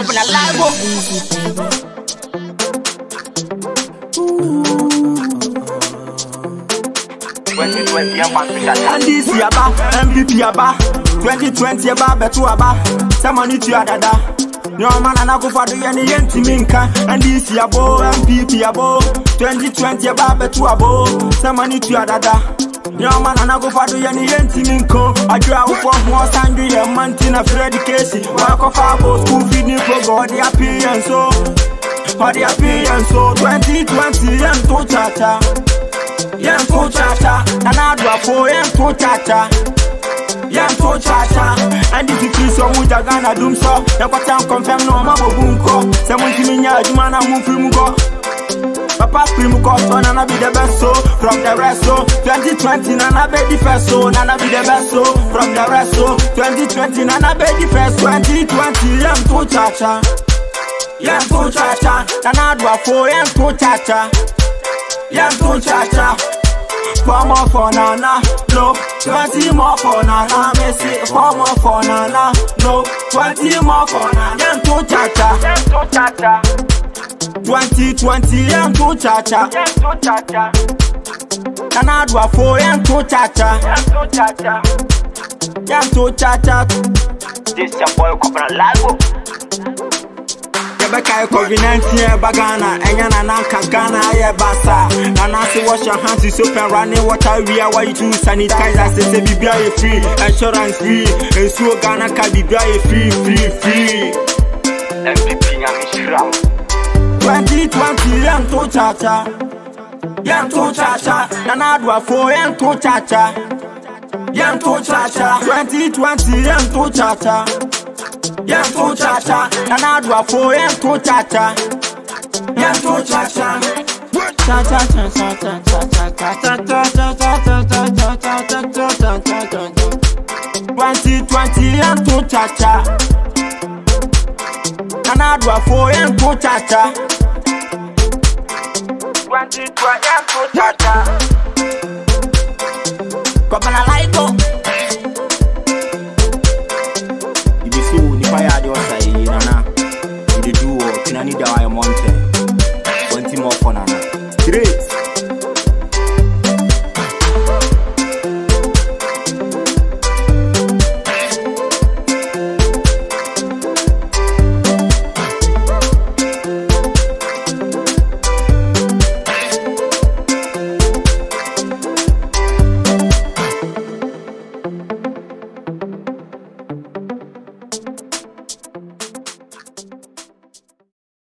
Open a live up. 2020 and this year MVP aba 2020 aba betu aba samani tu adada no man na go for do any yentiminka and this year MVP abo 2020 aba betu abo samani tu adada no man na go for do any yentiminko adwa wo for ho sandu ye mantina Fred Casey wa ko fa go school feeding for God the appearance so for the appearance so 2020 and to chacha Yam to chacha, and I do a for yam to chacha. Yam to chacha, and if you feel so much, I'm gonna do so. The pattern confirm no mabo bunko. Someone to me, you man, I'm moving go. Papa scream, cause Nana be the best so from the rest so 2020 Nana be the first so Nana be the best so from the rest so 2020 Nana be the first 2020 yam to chacha. Yam to chacha, and I do a for yam to chacha. Yam to chacha, 4 more for Nana, no, 20 more for Nana, Messi, 4 more for Nana, no, 20 more for Nana, yam to chacha, 2020 yam to chacha, Nana do a 4 yam to chacha, yam to chacha, this your boy Cobra Lago. Beka COVID-19 bagana enyana na kankana aye basa Nana say wash your hands with soap and running water we are why you to sanitize say bibia e free insurance free and so Ghana ka bibia e free MVP amishram 2020 yam to chacha Nana do a 4 yam to chacha 2020 yam to chacha Yam to chacha, and I do a 4 yam to chacha. Yam to chacha. 2020 yam to chacha, and I do a 4 yam to chacha. 2020 yam to chacha. Come on, I like go. Fire the outside, Nana. You do what? You need the mountain.